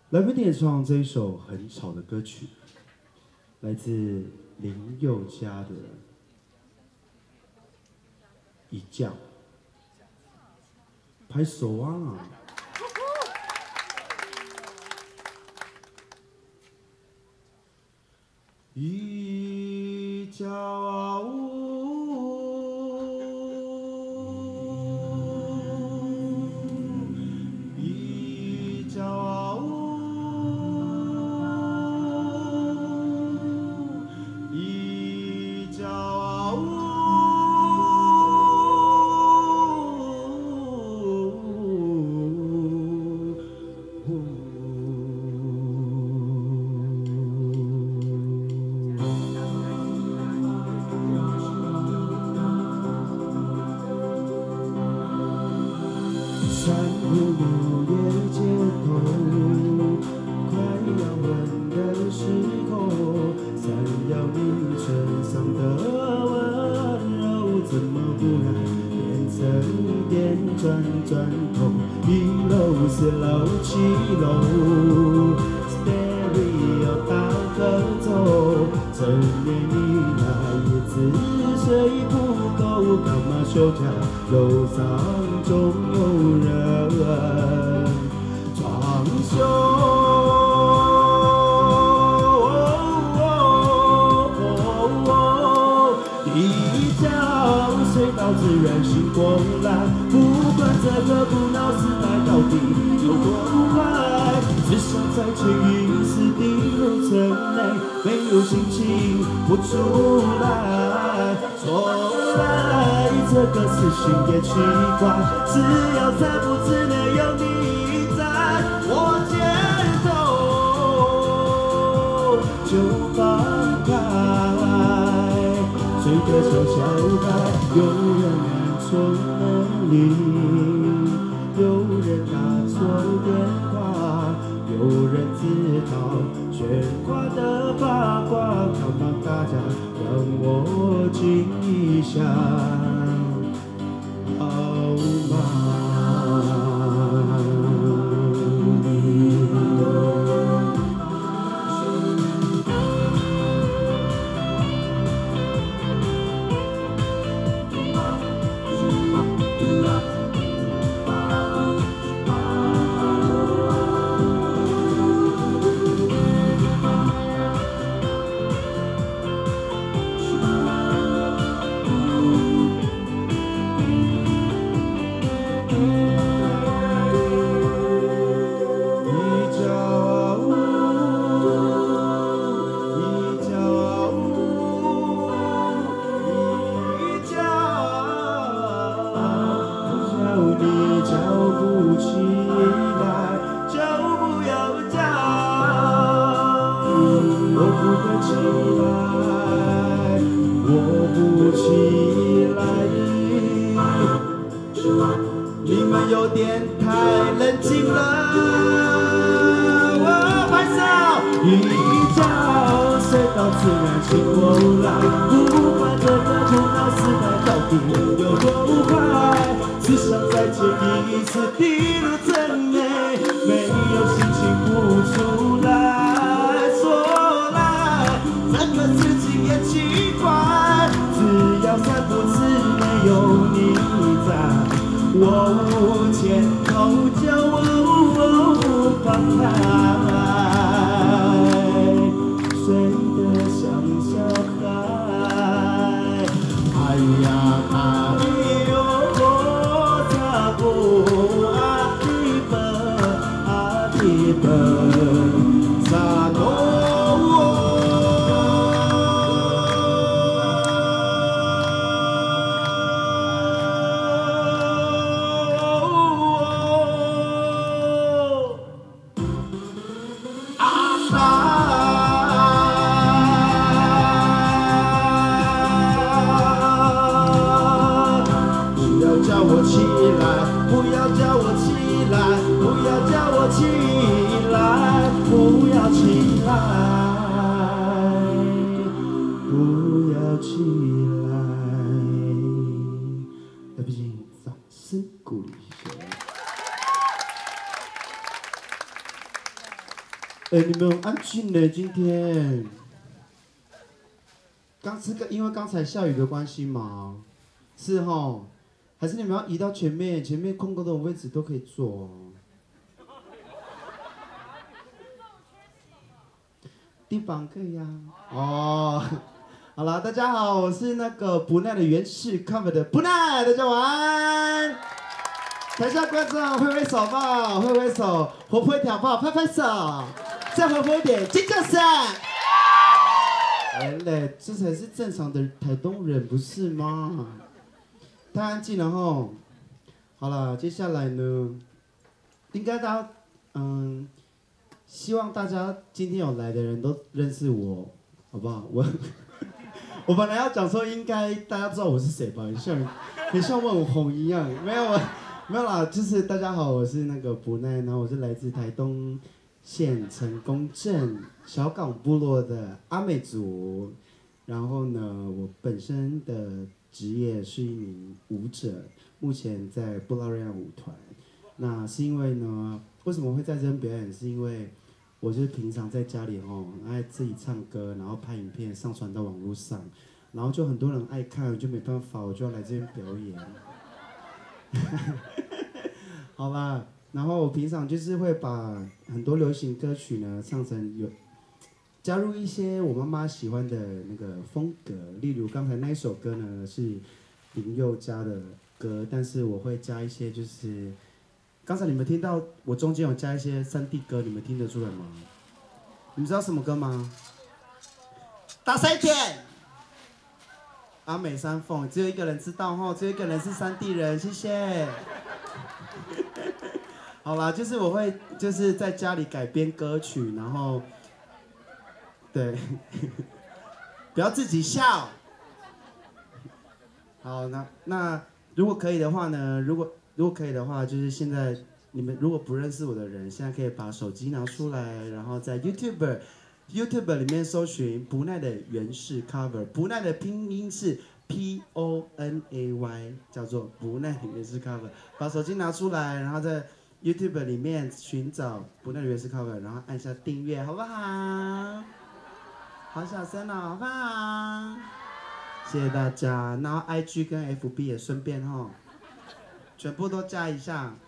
来宾演唱这一首很吵的歌曲，来自林宥嘉的《一觉》，拍手啊！一觉啊一觉啊一觉啊山谷午夜街头，快要吻的时候，闪耀你唇上的温柔，怎么忽然变成电转转头？一楼四楼七楼 ，Stereo 大合奏，成年以来也只睡不够，干嘛休假？楼上总有人装修。一觉睡到自然醒过来，不管这个不闹时代到底有多快，只想在潜意识滴入层内，没有心情不出来。错来这个事情也奇怪，只要3步之内有你在我肩头，就放开。睡得像小孩，有人按错门铃，有人打错电话，有人知道喧哗的八卦，看吧大家让我静一下，好吗？你叫不起来，就不要叫，我不会起来，我不起来。你们有点太冷静了，我拍手，一觉睡到自然醒过来，不管这个头脑时代到底有多快。只想在潜意识滴入层内，没有心情不出来。说来这个事情也奇怪，只要3步之内有你在我前头，就放开。睡得像小孩，哎呀哎呦。叫我起来，不要叫我起来，不要叫我起来，不要起来，不要起来。来，毕竟掌声鼓励一下。 哎，你们很安静呢，今天。因为刚才下雨的关系吗？是哈，还是你们要移到前面？前面空的位置都可以坐。地板可以呀。哦，好了，大家好，我是那个不耐的原始 cover 的不耐，大家晚安。台下观众挥挥手吧，挥挥手，活泼一点好不好？拍拍手，再活泼一点，尖叫声。哎嘞，这才是正常的台东人，不是吗？太安静了吼。好了，接下来呢，应该大家，希望大家今天有来的人都认识我，好不好？我本来要讲说，应该大家知道我是谁吧，很像网红一样，没有啊，没有啦，就是大家好，我是那个不奈，然后我是来自台东县成功镇小港部落的阿美族，然后呢，我本身的职业是一名舞者，目前在布拉瑞亚舞团。那是因为呢，为什么会在这边表演？是因为我就是平常在家里爱自己唱歌，然后拍影片上传到网络上，然后就很多人爱看，我就没办法，我就要来这边表演。好吧，然后我平常就是会把很多流行歌曲呢唱成加入一些我妈妈喜欢的那个风格，例如刚才那一首歌呢是林宥嘉的歌，但是我会加一些就是刚才你们听到我中间有加一些3D 歌，你们听得出来吗？你们知道什么歌吗？大声一点！阿美山凤，只有一个人知道吼，只有一个人是3D 人，谢谢。好啦，就是我会就是在家里改编歌曲，然后对，不要自己笑。好，那如果可以的话呢，如果可以的话，就是现在你们如果不认识我的人，现在可以把手机拿出来，然后在 YouTube 里面搜寻不奈的原式 cover， 不奈的拼音是 PONAY， 叫做不奈的原式 cover。把手机拿出来，然后在 YouTube 里面寻找不奈的原式 cover， 然后按下订阅，好不好？好小声哦，好不好？谢谢大家，然后 IG 跟 FB 也顺便全部都加一下。